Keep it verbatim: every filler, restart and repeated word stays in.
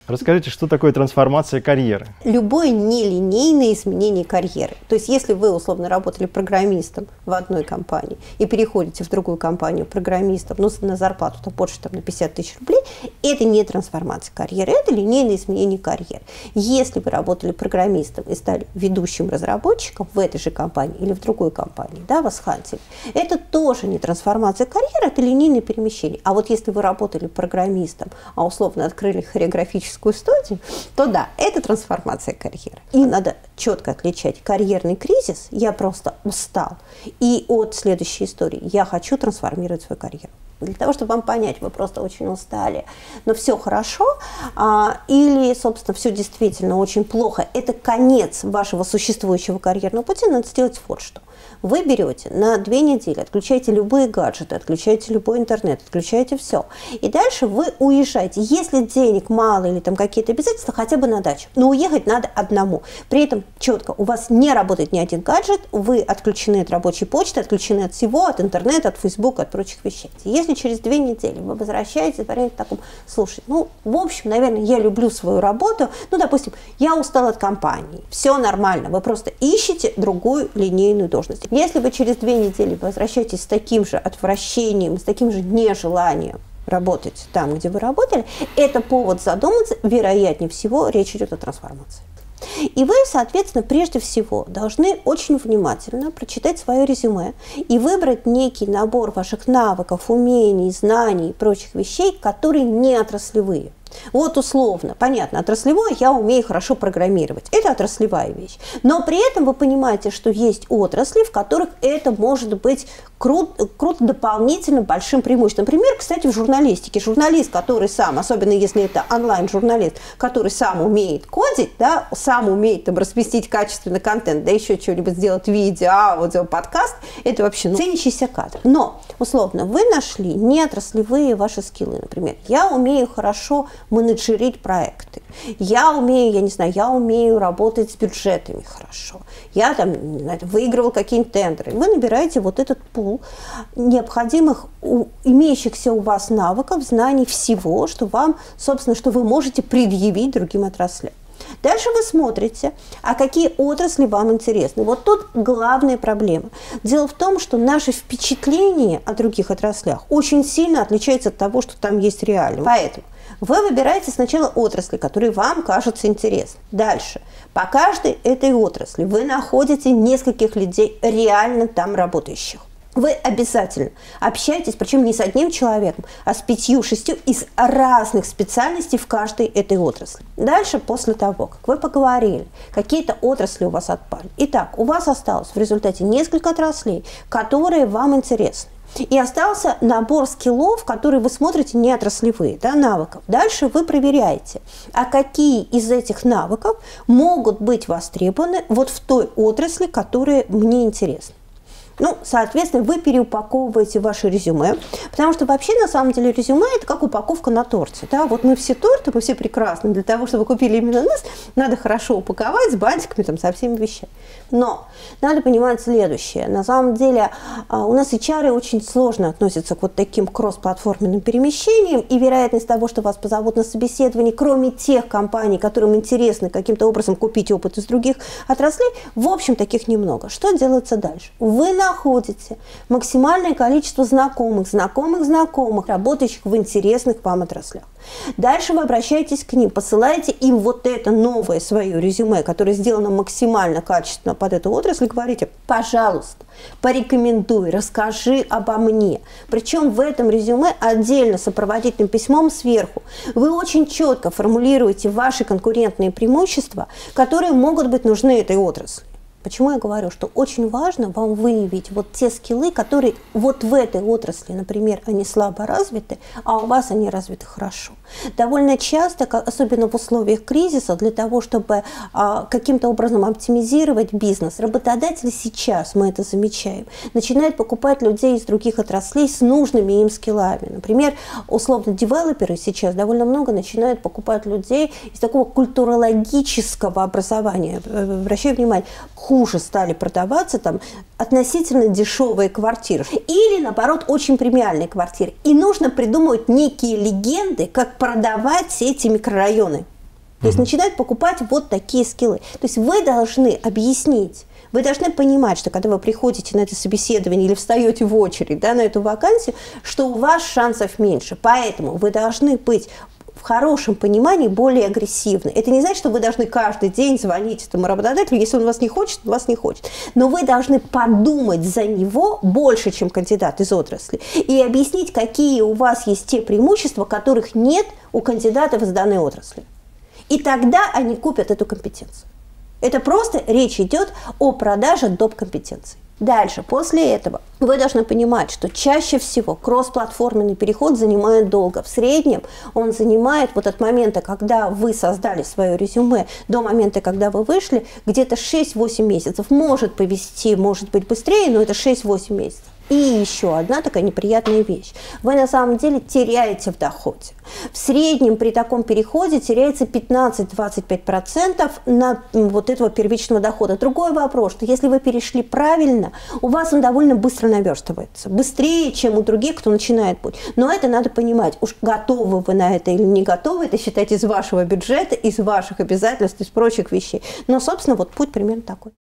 Расскажите, что такое трансформация карьеры? Любое нелинейное изменение карьеры. То есть, если вы, условно, работали программистом в одной компании и переходите в другую компанию программистом, ну, на зарплату там, больше там, на пятьдесят тысяч рублей, это не трансформация карьеры, это линейное изменение карьеры. Если вы работали программистом и стали ведущим разработчиком в этой же компании или в другой компании, да, вас хантили, это тоже не трансформация карьеры, это линейное перемещение. А вот если вы работали программистом, а условно открыли хореографическую студию, то да, это трансформация карьеры. И надо четко отличать карьерный кризис, я просто устал, и от следующей истории, я хочу трансформировать свою карьеру. Для того, чтобы вам понять, вы просто очень устали, но все хорошо, а, или, собственно, все действительно очень плохо, это конец вашего существующего карьерного пути, надо сделать вот что. Вы берете на две недели, отключаете любые гаджеты, отключаете любой интернет, отключаете все. И дальше вы уезжаете. Если денег мало или там какие-то обязательства, хотя бы на дачу. Но уехать надо одному. При этом четко, у вас не работает ни один гаджет, вы отключены от рабочей почты, отключены от всего, от интернета, от фейсбука, от прочих вещей. Если через две недели вы возвращаетесь, говорите таком, слушай, ну, в общем, наверное, я люблю свою работу, ну, допустим, я устал от компании, все нормально, вы просто ищете другую линейную должность. Если вы через две недели возвращаетесь с таким же отвращением, с таким же нежеланием работать там, где вы работали, это повод задуматься, вероятнее всего, речь идет о трансформации. И вы, соответственно, прежде всего должны очень внимательно прочитать свое резюме и выбрать некий набор ваших навыков, умений, знаний и прочих вещей, которые не отраслевые. Вот условно, понятно, отраслевое я умею хорошо программировать. Это отраслевая вещь. Но при этом вы понимаете, что есть отрасли, в которых это может быть круто, круто дополнительно большим преимуществом. Например, кстати, в журналистике. Журналист, который сам, особенно если это онлайн-журналист, который сам умеет кодить, да, сам умеет там разместить качественный контент, да еще что-нибудь сделать, видео, аудио, подкаст, это вообще ну, ценящийся кадр. Но, условно, вы нашли неотраслевые ваши скиллы. Например, я умею хорошо менеджерить проекты. Я умею, я не знаю, я умею работать с бюджетами хорошо. Я там, не знаю, выигрывал какие-нибудь тендеры. Вы набираете вот этот пул необходимых, у, имеющихся у вас навыков, знаний всего, что вам, собственно, что вы можете предъявить другим отраслям. Дальше вы смотрите, а какие отрасли вам интересны. Вот тут главная проблема. Дело в том, что наше впечатление о других отраслях очень сильно отличается от того, что там есть реально. Поэтому вы выбираете сначала отрасли, которые вам кажутся интересны. Дальше. По каждой этой отрасли вы находите нескольких людей, реально там работающих. Вы обязательно общаетесь, причем не с одним человеком, а с пятью-шестью из разных специальностей в каждой этой отрасли. Дальше, после того, как вы поговорили, какие-то отрасли у вас отпали. Итак, у вас осталось в результате несколько отраслей, которые вам интересны. И остался набор скиллов, которые вы смотрите не отраслевые, да, навыков. Дальше вы проверяете, а какие из этих навыков могут быть востребованы вот в той отрасли, которая мне интересна. Ну, соответственно, вы переупаковываете ваше резюме, потому что вообще, на самом деле, резюме – это как упаковка на торте. Да? Вот мы все торты, мы все прекрасны. Для того, чтобы вы купили именно нас, надо хорошо упаковать с бантиками, там, со всеми вещами. Но надо понимать следующее. На самом деле, у нас эйч ар очень сложно относятся к вот таким кросс-платформенным перемещениям, и вероятность того, что вас позовут на собеседование, кроме тех компаний, которым интересно каким-то образом купить опыт из других отраслей, в общем, таких немного. Что делается дальше? Вы находите максимальное количество знакомых, знакомых, знакомых, работающих в интересных вам отраслях. Дальше вы обращаетесь к ним, посылаете им вот это новое свое резюме, которое сделано максимально качественно под эту отрасль, и говорите, пожалуйста, порекомендуй, расскажи обо мне. Причем в этом резюме отдельно сопроводительным письмом сверху вы очень четко формулируете ваши конкурентные преимущества, которые могут быть нужны этой отрасли. Почему я говорю, что очень важно вам выявить вот те скиллы, которые вот в этой отрасли, например, они слабо развиты, а у вас они развиты хорошо. Довольно часто, особенно в условиях кризиса, для того, чтобы а, каким-то образом оптимизировать бизнес, работодатели сейчас, мы это замечаем, начинают покупать людей из других отраслей с нужными им скиллами. Например, условно, девелоперы сейчас довольно много начинают покупать людей из такого культурологического образования. Обращаю внимание, хуже стали продаваться там относительно дешевые квартиры. Или, наоборот, очень премиальные квартиры. И нужно придумывать некие легенды, как продавать эти микрорайоны. То есть начинают покупать вот такие скиллы. То есть вы должны объяснить, вы должны понимать, что когда вы приходите на это собеседование или встаете в очередь, да, на эту вакансию, что у вас шансов меньше. Поэтому вы должны быть в хорошем понимании более агрессивны. Это не значит, что вы должны каждый день звонить этому работодателю, если он вас не хочет, он вас не хочет. Но вы должны подумать за него больше, чем кандидат из отрасли, и объяснить, какие у вас есть те преимущества, которых нет у кандидатов из данной отрасли. И тогда они купят эту компетенцию. Это просто речь идет о продаже доп. Компетенций. Дальше, после этого, вы должны понимать, что чаще всего кроссплатформенный переход занимает долго. В среднем он занимает вот от момента, когда вы создали свое резюме, до момента, когда вы вышли, где-то шесть-восемь месяцев. Может повести, может быть быстрее, но это шесть-восемь месяцев. И еще одна такая неприятная вещь. Вы на самом деле теряете в доходе. В среднем при таком переходе теряется пятнадцать-двадцать пять процентов на вот этого первичного дохода. Другой вопрос, что если вы перешли правильно, у вас он довольно быстро наверстывается. Быстрее, чем у других, кто начинает путь. Но это надо понимать. Уж готовы вы на это или не готовы, это считать из вашего бюджета, из ваших обязательств, из прочих вещей. Но, собственно, вот путь примерно такой.